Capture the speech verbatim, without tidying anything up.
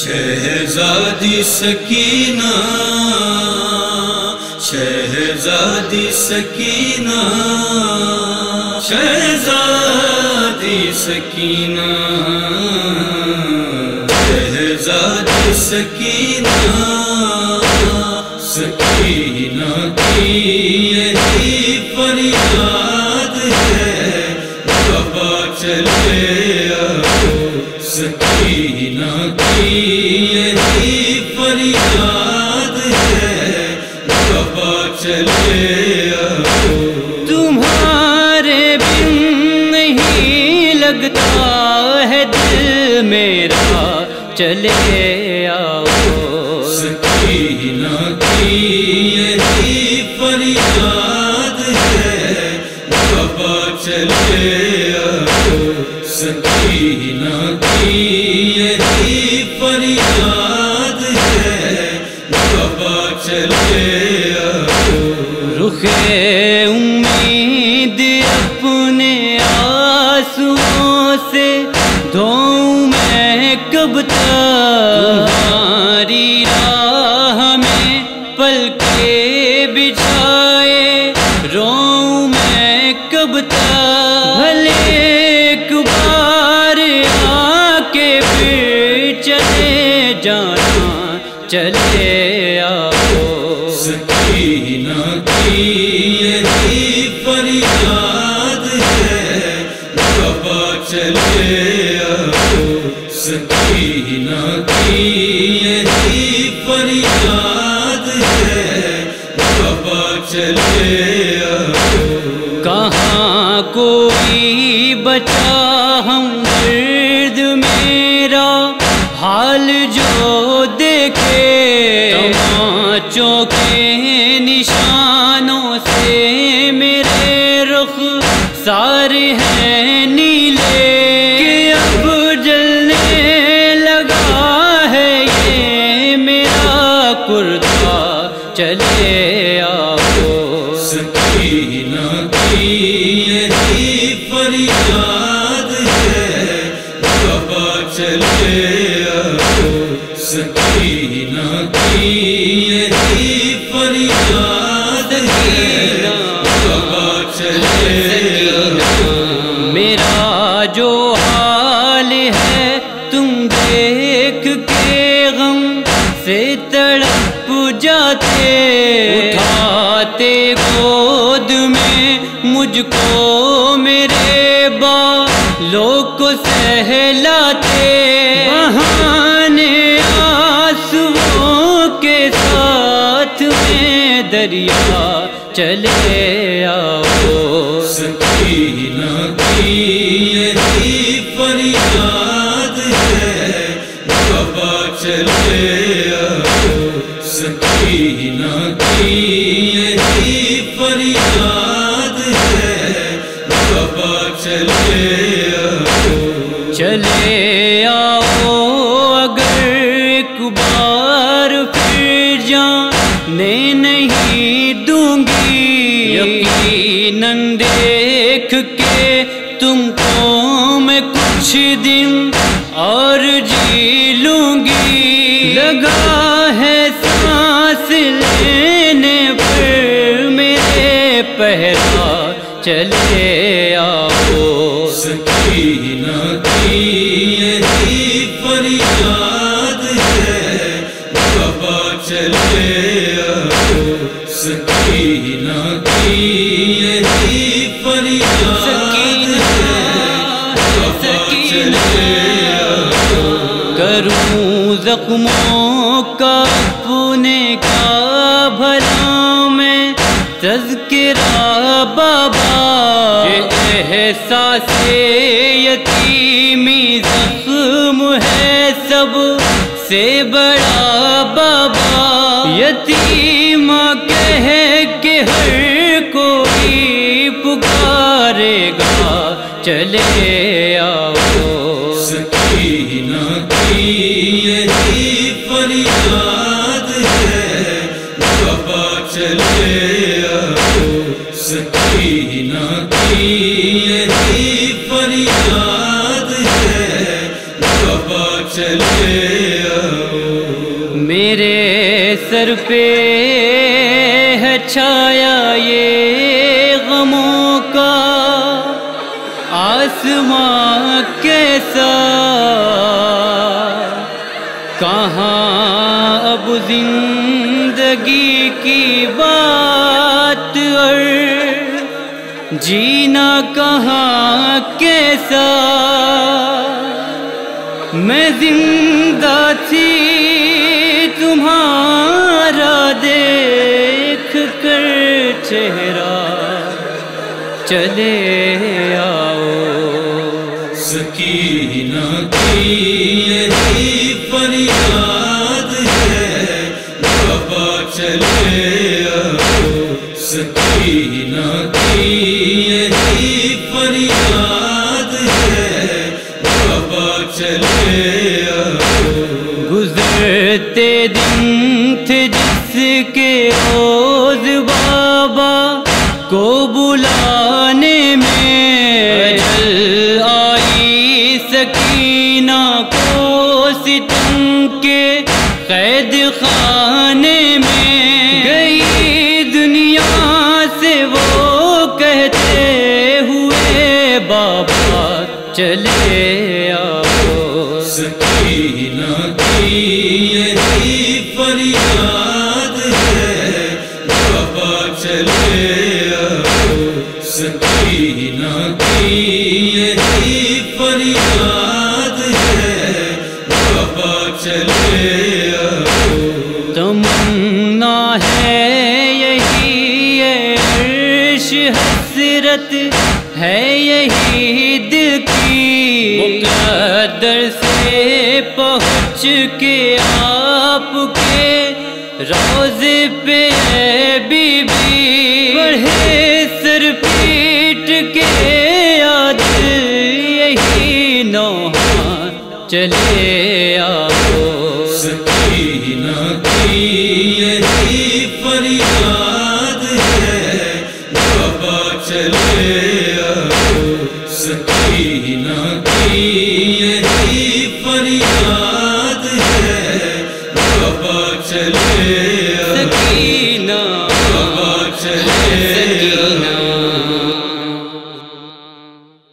شہزادی سکینہ شہزادی سکینہ شہزادی سکینہ شہزادی سکینہ سکینہ کی یہی فریاد ہے بابا چلے آؤ سکینہ کی یہی فریاد ہے بابا چلے آؤ تمہارے بن نہیں لگتا ہے دل میرا چلے آؤ سکینہ کی یہی فریاد ہے بابا چلے آؤ سکینہ کی یہی فریاد ہے بابا چلے آؤ رخ امید اپنے آنسوؤں سے دھوؤں میں کب تک تمہاری راہ میں پلکیں بچھائے روؤں میں کب تک بھلے ایک بار آ کے پھر چلے جانا چلے آؤ سکینہ کی یہی فریاد ہے بابا چلے آؤ سکینہ کی یہی فریاد ہے بابا چلے آؤ کہاں کوئی بچا ہمدرد میرا حال جو دیکھے تماچوں کے نشانوں سے میرے رخ سارے ہیں نیلے کہ اب جلنے لگا ہے یہ میرا کرتا چلے آؤ سکینہ کی یہی فریاد ہے بابا چلے آؤ سکینہ کی یہی فریاد ہے بابا چلے آؤ میرا جو حال ہے تم دیکھ کے غم سے تڑپ جاتے اٹھاتے گود میں مجھ کو میرے بالوں کو سہلاتے بہانے آنسوؤں کے ساتھ میں دریا چلے آؤ سکینہ کی یہی فریاد ہے بابا چلے آؤ سکینہ کی یہی فریاد ہے بابا چلے آؤ چلے آؤ اگر ایک بار پھر جانے نہیں دوں گی یقیناً دیکھ کے تم کو میں کچھ دن اور جی لوں گی لگا ہے سانس لینے پر میرے پہلا چلے آؤ سکینہ کی یہی فریاد ہے بابا چلے آؤ سکینہ کی یہی فریاد ہے بابا چلے آؤ کروں زخموں کا اپنے کا بھلا میں تذکرہ بابا یہ احساس یتیمی زخم ہے سب سے بڑا بابا یتیمہ کہہ کے ہر کوئی پکارے گا چلے آؤ سکینہ کی یہی فریاد ہے بابا چلے آؤ سکینہ کی یہی فریاد ہے بابا چلے آؤ سر پہ ہے چھایا یہ غموں کا آسماں کیسا، کہاں اب زندگی کی بات اور جینا کہاں کیسا، میں زندہ تھی تمہارا دیکھ کر چہرہ چلے آؤ، سکینہ کی یہی فریاد ہے، بابا چلے آؤ، سکینہ کی یہی فریاد ہے، بابا چلے آؤ۔ گزرتے دن تھے جس کے روز بابا کو بلانے میں اجل آئی، سکینہ کو ستم کے قید خانے میں گئی دنیا سے وہ کہتے ہوئے بابا چلے آؤ، سکینہ کی یہی فریاد ہے، بابا چلے آؤ، سکینہ کی یہی فریاد ہے، بابا چلے آؤ۔ تمنا ہے یہی ہے، عرش حسرت ہے یہی دل کی، مقدر سے پہنچ کے آپ کے روضے پہ ہے بی بی، بڑھے سر پیٹ کے یاد یہی نوحہ چلے آؤ، سکینہ کی یہی فریاد ہے، بابا چلے آؤ، سکینہ کی یہی فریاد ہے، بابا چلے